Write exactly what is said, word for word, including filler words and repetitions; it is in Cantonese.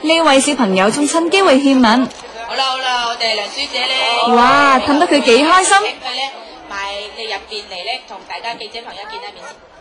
呢位小朋友仲趁機會獻吻。 好啦好啦，我哋梁書姐咧， 哇，氹得佢幾開心。 佢咧買你入邊嚟咧，同大家記者朋友見一面。